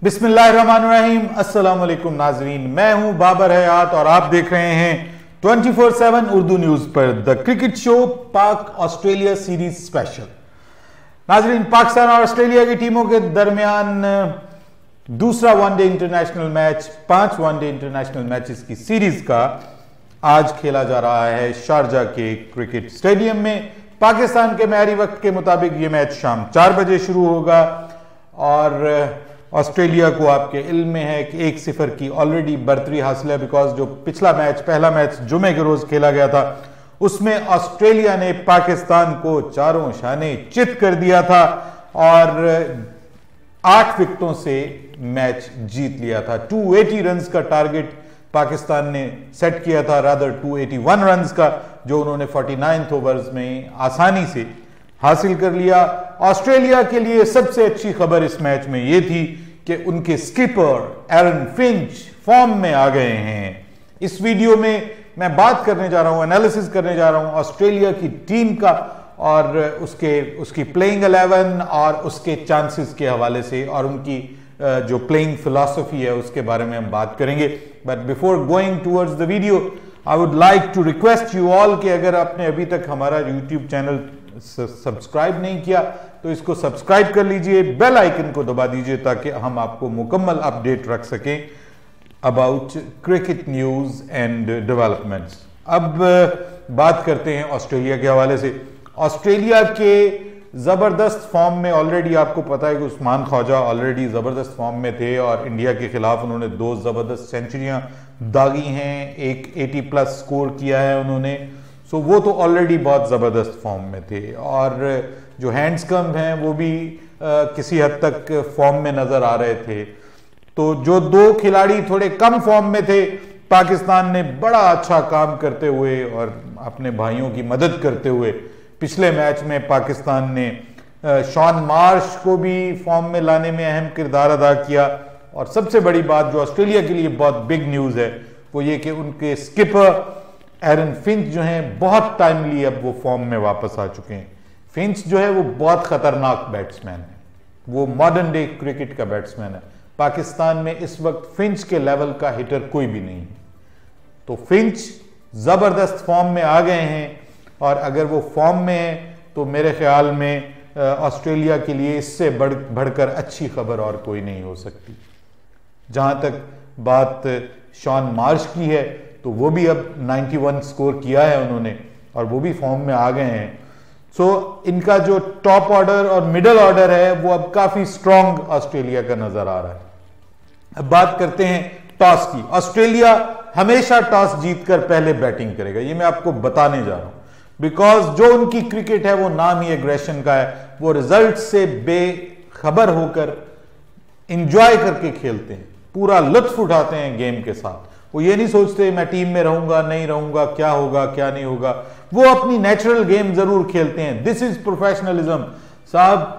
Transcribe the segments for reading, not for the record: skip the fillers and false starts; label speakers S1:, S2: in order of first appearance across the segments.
S1: बिस्मिल्लाहिर्रहमानिर्रहीम। अस्सलाम वालेकुम नाजरीन, मैं हूं बाबर हयात और आप देख रहे हैं 24/7 उर्दू न्यूज पर the cricket show Pak Australia series special. नाजरीन, पाकिस्तान और ऑस्ट्रेलिया की टीमों के दरमियान दूसरा one day international match 5 one day international matches की सीरीज का आज खेला जा रहा है शारजा के क्रिकेट स्टेडियम में। पाकिस्तान के महरी वक्त के मुताबिक यह मैच शाम 4 बजे शुरू होगा और ऑस्ट्रेलिया को आपके इल्म में है कि 1-0 की ऑलरेडी बर्तरी हासिल है, बिकॉज जो पहला मैच जुमे के रोज खेला गया था उसमें ऑस्ट्रेलिया ने पाकिस्तान को चारों शाने चित कर दिया था और 8 विकेटों से मैच जीत लिया था। 280 रन का टारगेट पाकिस्तान ने सेट किया था, रादर 281 रन का, जो उन्होंने 49 ओवर्स में आसानी से हासिल कर लिया। ऑस्ट्रेलिया के लिए सबसे अच्छी खबर इस मैच में यह थी कि उनके स्किपर एरन फिंच फॉर्म में आ गए हैं। इस वीडियो में मैं बात करने जा रहा हूं, एनालिसिस करने जा रहा हूं ऑस्ट्रेलिया की टीम का और उसकी प्लेइंग 11 और उसके चांसेस के हवाले से और उनकी जो प्लेइंग फिलॉसफी है उसके बारे में हम बात करेंगे। But before going towards the video, I would like to request you all कि अगर आपने अभी तक हमारा यूट्यूब चैनल सब्सक्राइब नहीं किया तो इसको सब्सक्राइब कर लीजिए, बेल आइकन को दबा दीजिए ताकि हम आपको मुकम्मल अपडेट रख सकें about cricket news and developments. अब बात करते हैं ऑस्ट्रेलिया के हवाले से। ऑस्ट्रेलिया के जबरदस्त फॉर्म में, ऑलरेडी आपको पता है कि उस्मान ख्वाजा ऑलरेडी जबरदस्त फॉर्म में थे और इंडिया के खिलाफ उन्होंने 2 जबरदस्त सेंचुरियां दागी हैं, एक 80+ स्कोर किया है उन्होंने। सो वो तो ऑलरेडी बहुत ज़बरदस्त फॉर्म में थे और जो हैंड्सकम्ब हैं वो भी किसी हद तक फॉर्म में नज़र आ रहे थे। तो जो 2 खिलाड़ी थोड़े कम फॉर्म में थे, पाकिस्तान ने बड़ा अच्छा काम करते हुए और अपने भाइयों की मदद करते हुए पिछले मैच में पाकिस्तान ने शॉन मार्श को भी फॉर्म में लाने में अहम किरदार अदा किया। और सबसे बड़ी बात जो ऑस्ट्रेलिया के लिए बहुत बिग न्यूज़ है वो ये कि उनके स्किपर एरन फिंच जो हैं बहुत टाइमली अब वो फॉर्म में वापस आ चुके हैं। फिंच जो है वो बहुत खतरनाक बैट्समैन है, वो मॉडर्न डे क्रिकेट का बैट्समैन है। पाकिस्तान में इस वक्त फिंच के लेवल का हिटर कोई भी नहीं है। तो फिंच जबरदस्त फॉर्म में आ गए हैं और अगर वो फॉर्म में है तो मेरे ख्याल में ऑस्ट्रेलिया के लिए इससे बढ़कर अच्छी खबर और कोई नहीं हो सकती। जहां तक बात शॉन मार्श की है तो वो भी अब 91 स्कोर किया है उन्होंने और वो भी फॉर्म में आ गए हैं। सो इनका जो टॉप ऑर्डर और मिडल ऑर्डर है वो अब काफी स्ट्रांग ऑस्ट्रेलिया का नजर आ रहा है। अब बात करते हैं टॉस की। ऑस्ट्रेलिया हमेशा टॉस जीतकर पहले बैटिंग करेगा, ये मैं आपको बताने जा रहा हूं, बिकॉज जो उनकी क्रिकेट है वो नाम ही एग्रेशन का है। वो रिजल्ट से बेखबर होकर इंजॉय करके खेलते हैं, पूरा लुत्फ उठाते हैं गेम के साथ। वो ये नहीं सोचते मैं टीम में रहूंगा नहीं रहूंगा, क्या होगा क्या नहीं होगा। वो अपनी नेचुरल गेम जरूर खेलते हैं। दिस इज प्रोफेशनलिज्म साहब।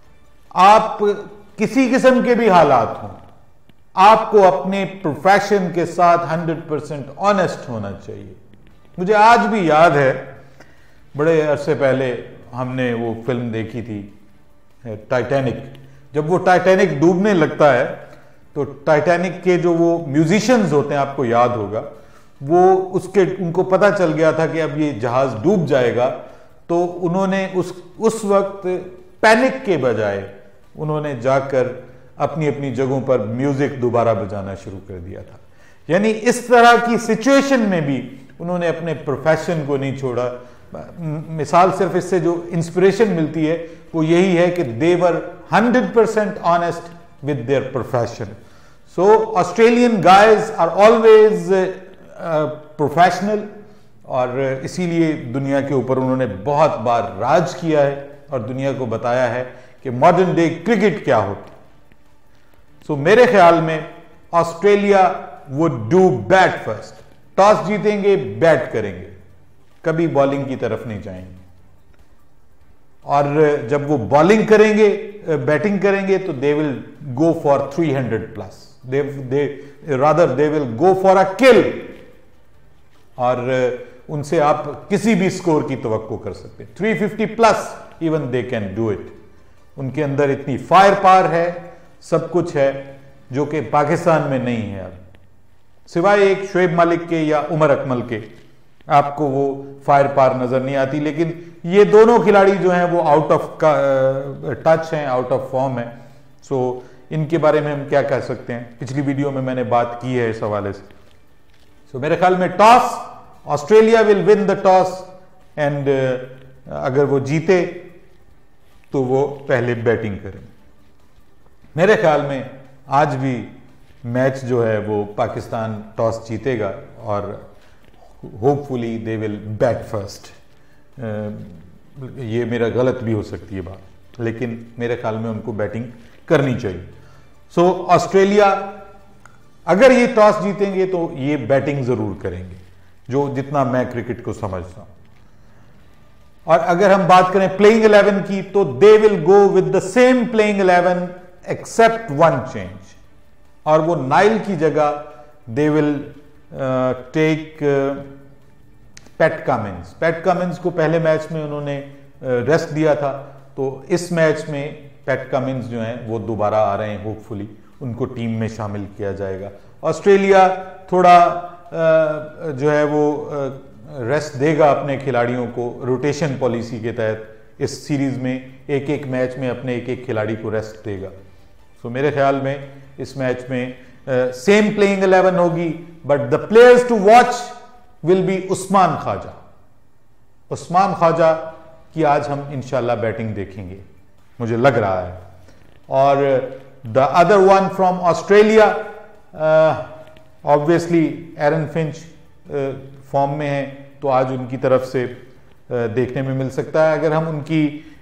S1: आप किसी किस्म के भी हालात हों, आपको अपने प्रोफेशन के साथ 100% ऑनेस्ट होना चाहिए। मुझे आज भी याद है, बड़े अरसे पहले हमने वो फिल्म देखी थी टाइटैनिक। जब वो टाइटैनिक डूबने लगता है तो टाइटैनिक के जो वो म्यूजिशियंस होते हैं, आपको याद होगा, वो उनको पता चल गया था कि अब ये जहाज डूब जाएगा। तो उन्होंने उस वक्त पैनिक के बजाय उन्होंने जाकर अपनी अपनी जगहों पर म्यूजिक दोबारा बजाना शुरू कर दिया था। यानी इस तरह की सिचुएशन में भी उन्होंने अपने प्रोफेशन को नहीं छोड़ा। मिसाल सिर्फ इससे जो इंस्पिरेशन मिलती है वो यही है कि they were 100% honest with their profession. So Australian guys are always professional और इसीलिए दुनिया के ऊपर उन्होंने बहुत बार राज किया है और दुनिया को बताया है कि मॉडर्न डे क्रिकेट क्या होती। सो मेरे ख्याल में Australia would do bat first. Toss जीतेंगे, बैट करेंगे, कभी बॉलिंग की तरफ नहीं जाएंगे। और जब वो बॉलिंग करेंगे, बैटिंग करेंगे तो they will go for 300+, they will go for a kill. और उनसे आप किसी भी स्कोर की तवक्को कर सकते हैं। 350+ even they can do it. उनके अंदर इतनी फायर पावर है, सब कुछ है। जो कि पाकिस्तान में नहीं है। अब सिवाय एक शोएब मालिक के या उमर अकमल के आपको वो फायर पार नजर नहीं आती, लेकिन ये दोनों खिलाड़ी जो हैं वो आउट ऑफ टच हैं, आउट ऑफ फॉर्म है। सो इनके बारे में हम क्या कह सकते हैं, पिछली वीडियो में मैंने बात की है इस हवाले से। सो मेरे ख्याल में toss, Australia will win the toss and अगर वो जीते तो वो पहले बैटिंग करें। मेरे ख्याल में आज भी मैच जो है वो पाकिस्तान टॉस जीतेगा और hopefully they will bat first. ये मेरा गलत भी हो सकती है बात, लेकिन मेरे ख्याल में उनको बैटिंग करनी चाहिए। सो ऑस्ट्रेलिया अगर ये टॉस जीतेंगे तो ये बैटिंग जरूर करेंगे, जो जितना मैं क्रिकेट को समझता हूं। और अगर हम बात करें प्लेइंग 11 की, तो they will go with the same playing 11 except one change, और वो नाइल की जगह they will take Pat Cummins. Pat Cummins को पहले मैच में उन्होंने रेस्ट दिया था, तो इस मैच में पैट कमिंस जो हैं वो दोबारा आ रहे हैं, होपफुली उनको टीम में शामिल किया जाएगा। ऑस्ट्रेलिया थोड़ा जो है वो रेस्ट देगा अपने खिलाड़ियों को, रोटेशन पॉलिसी के तहत इस सीरीज में एक एक मैच में अपने एक एक खिलाड़ी को रेस्ट देगा। सो मेरे ख्याल में इस मैच में सेम प्लेइंग 11 होगी, but the players to watch will be Usman Khawaja. Usman Khawaja की आज हम इंशाल्लाह बैटिंग देखेंगे, मुझे लग रहा है। और the other one from Australia, obviously Aaron Finch form में है, तो आज उनकी तरफ से देखने में मिल सकता है। अगर हम उनकी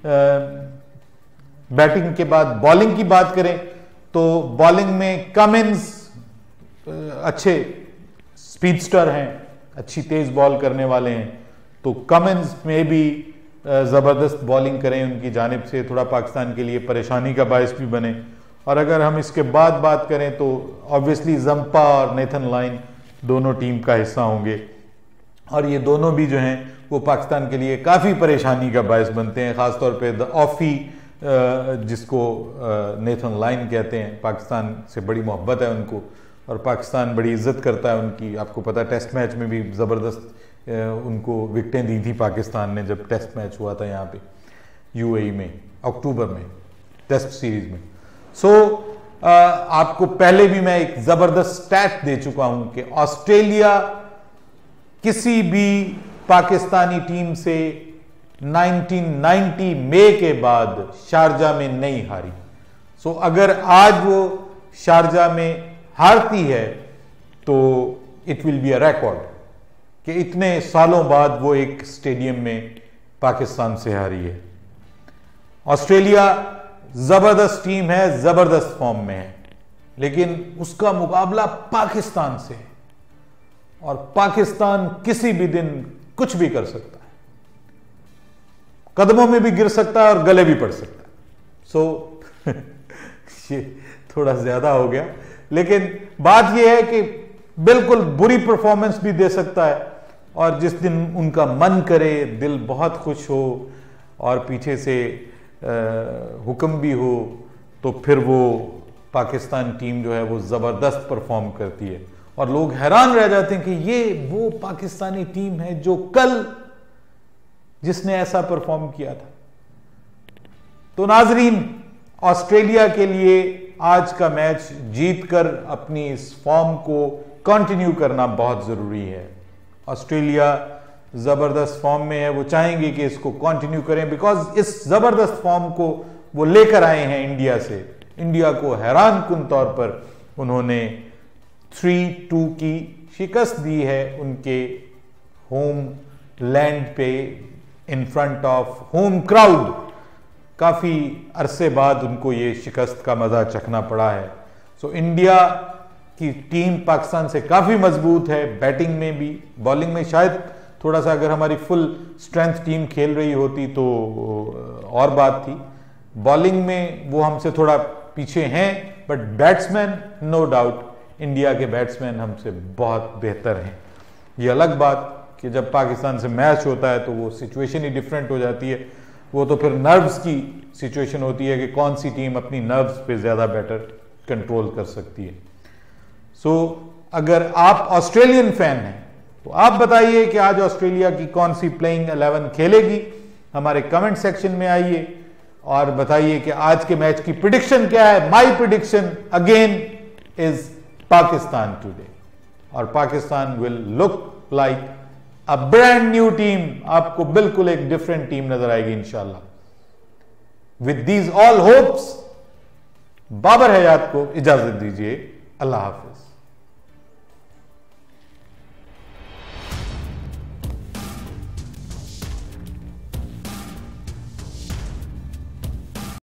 S1: बैटिंग के बाद बॉलिंग की बात करें, तो बॉलिंग में कमिंस अच्छे स्पीडस्टर हैं, अच्छी तेज बॉल करने वाले हैं, तो कमिंस में भी जबरदस्त बॉलिंग करें उनकी जानिब से, थोड़ा पाकिस्तान के लिए परेशानी का बायस भी बने। और अगर हम इसके बाद बात करें तो ऑब्वियसली जंपा और नेथन लाइन दोनों टीम का हिस्सा होंगे, और ये दोनों भी जो हैं वो पाकिस्तान के लिए काफ़ी परेशानी का बायस बनते हैं, ख़ासतौर पे द ऑफी जिसको नेथन लाइन कहते हैं। पाकिस्तान से बड़ी मोहब्बत है उनको, और पाकिस्तान बड़ी इज्जत करता है उनकी। आपको पता है टेस्ट मैच में भी ज़बरदस्त उनको विकटें दी थी पाकिस्तान ने, जब टेस्ट मैच हुआ था यहाँ पे यूएई में अक्टूबर में टेस्ट सीरीज में। सो आपको पहले भी मैं एक ज़बरदस्त स्टैट दे चुका हूं कि ऑस्ट्रेलिया किसी भी पाकिस्तानी टीम से 1990 मई के बाद शारजा में नहीं हारी। सो अगर आज वो शारजा में हारती है तो it will be a record कि इतने सालों बाद वो एक स्टेडियम में पाकिस्तान से हारी है। ऑस्ट्रेलिया जबरदस्त टीम है, जबरदस्त फॉर्म में है, लेकिन उसका मुकाबला पाकिस्तान से है, और पाकिस्तान किसी भी दिन कुछ भी कर सकता है, कदमों में भी गिर सकता है और गले भी पड़ सकता है। सो ये थोड़ा ज्यादा हो गया, लेकिन बात यह है कि बिल्कुल बुरी परफॉर्मेंस भी दे सकता है, और जिस दिन उनका मन करे, दिल बहुत खुश हो और पीछे से हुक्म भी हो, तो फिर वो पाकिस्तान टीम जो है वो जबरदस्त परफॉर्म करती है, और लोग हैरान रह जाते हैं कि ये वो पाकिस्तानी टीम है जो कल जिसने ऐसा परफॉर्म किया था। तो नाजरीन, ऑस्ट्रेलिया के लिए आज का मैच जीतकर अपनी इस फॉर्म को कंटिन्यू करना बहुत जरूरी है। ऑस्ट्रेलिया जबरदस्त फॉर्म में है, वो चाहेंगे कि इसको कंटिन्यू करें, बिकॉज इस जबरदस्त फॉर्म को वो लेकर आए हैं इंडिया से। इंडिया को हैरान कुन तौर पर उन्होंने 3-2 की शिकस्त दी है उनके होम लैंड पे, in front of home crowd. काफी अरसे बाद उनको ये शिकस्त का मजा चखना पड़ा है। सो इंडिया की टीम पाकिस्तान से काफी मजबूत है, बैटिंग में भी, बॉलिंग में शायद थोड़ा सा अगर हमारी फुल स्ट्रेंथ टीम खेल रही होती तो और बात थी। बॉलिंग में वो हमसे थोड़ा पीछे हैं, but batsman no doubt India के बैट्समैन हमसे बहुत बेहतर हैं। ये अलग बात कि जब पाकिस्तान से मैच होता है तो वो सिचुएशन ही डिफरेंट हो जाती है। वो तो फिर नर्व्स की सिचुएशन होती है कि कौन सी टीम अपनी नर्व्स पे ज़्यादा बेटर कंट्रोल कर सकती है। सो अगर आप ऑस्ट्रेलियन फैन हैं तो आप बताइए कि आज ऑस्ट्रेलिया की कौन सी प्लेइंग 11 खेलेगी। हमारे कमेंट सेक्शन में आइए और बताइए कि आज के मैच की प्रिडिक्शन क्या है। My prediction again is Pakistan today, और Pakistan will look like a brand new team. आपको बिल्कुल एक डिफरेंट टीम नजर आएगी इंशाल्लाह। With these all hopes, Babar Hayat को इजाजत दीजिए। अल्लाह हाफिज।